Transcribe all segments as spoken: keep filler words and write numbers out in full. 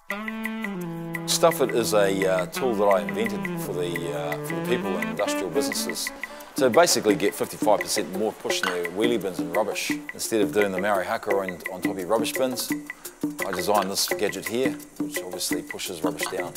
Stuffit is a uh, tool that I invented for the, uh, for the people in industrial businesses to basically get fifty-five percent more push in their wheelie bins and rubbish. Instead of doing the Maori haka on, on top of your rubbish bins, I designed this gadget here, which obviously pushes rubbish down.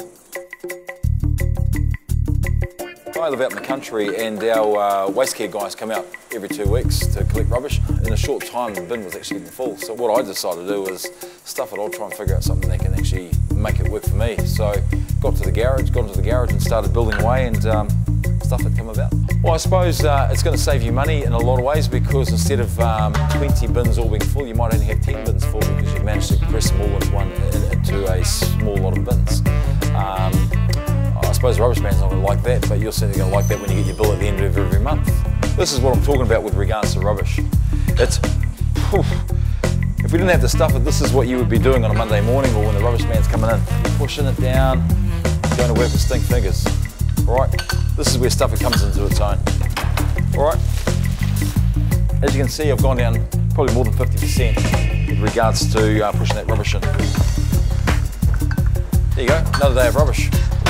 I live out in the country and our uh, waste care guys come out every two weeks to collect rubbish. In a short time the bin was actually getting full, so what I decided to do was stuff it. I'll try and figure out something that can actually make it work for me. So got to the garage, got into the garage and started building away, and um, Stuffit came about. Well, I suppose uh, it's going to save you money in a lot of ways, because instead of um, twenty bins all being full, you might only have ten bins full, because you've managed to compress them all into, one, into a small lot of bins. Um, I suppose the rubbish man's not going to like that, but you're certainly going to like that when you get your bill at the end of every month. This is what I'm talking about with regards to rubbish. It's, whew, if we didn't have to stuff it, this is what you would be doing on a Monday morning, or when the rubbish man's coming in. You're pushing it down, going to work with stink fingers. All right, this is where Stuffit comes into its own. All right, as you can see, I've gone down probably more than fifty percent with regards to uh, pushing that rubbish in. There you go, another day of rubbish.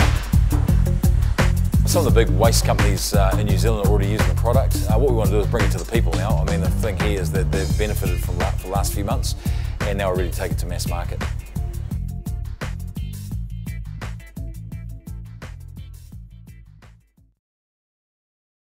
Some of the big waste companies uh, in New Zealand are already using the product. Uh, what we want to do is bring it to the people now. I mean, the thing here is that they've benefited from the last few months, and now we're ready to take it to mass market.